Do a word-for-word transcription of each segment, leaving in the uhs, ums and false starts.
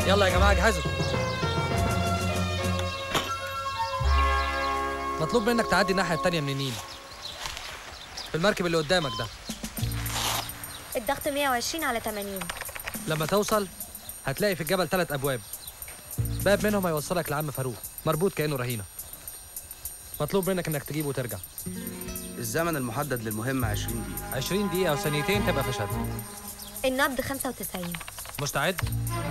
يلا يا جماعه اجهزوا. مطلوب منك تعدي الناحيه التانيه من النيل في المركب اللي قدامك ده. الضغط مية وعشرين على تمانين. لما توصل هتلاقي في الجبل ثلاث ابواب، باب منهم هيوصلك لعم فاروق مربوط كانه رهينه. مطلوب منك انك تجيبه وترجع. الزمن المحدد للمهمه عشرين دقيقه. عشرين دقيقه وثانيتين تبقى في شد. النبض خمسة وتسعين. مستعد؟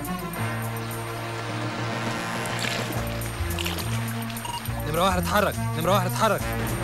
نمرة واحد اتحرك، نمرة واحد اتحرك.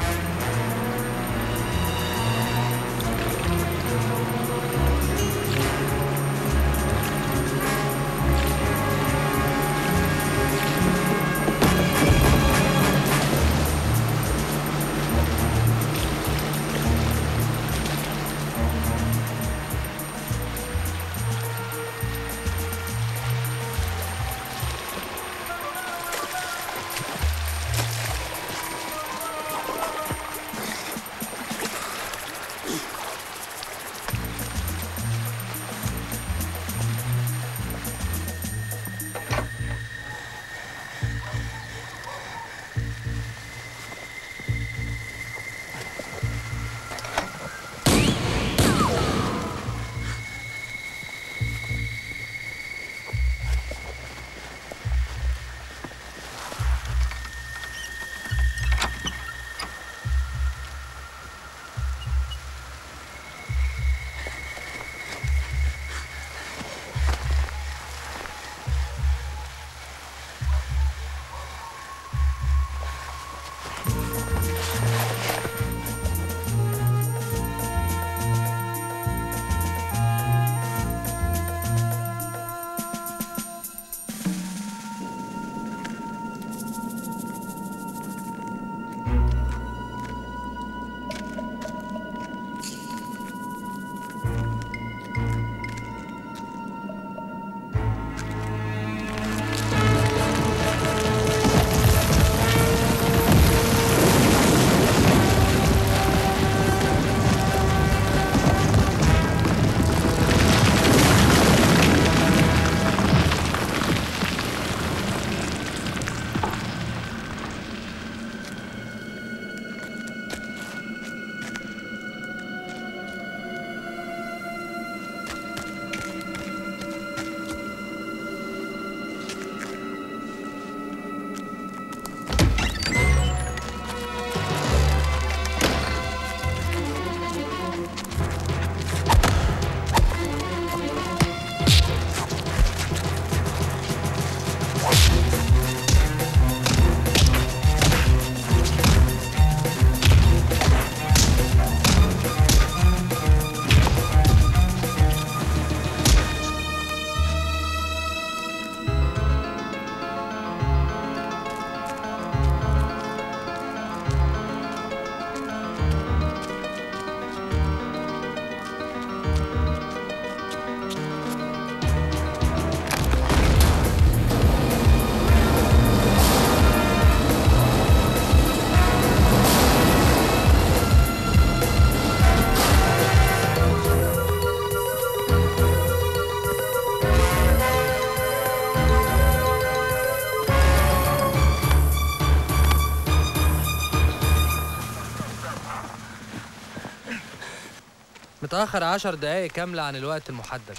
متأخر عشر دقايق كاملة عن الوقت المحدد،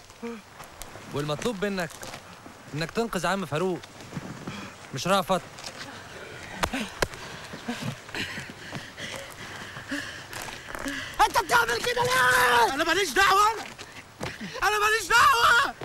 والمطلوب منك إنك تنقذ عم فاروق مش رأفت. أنت بتعمل كده ليه؟ أنا ماليش دعوة، أنا أنا ماليش دعوة.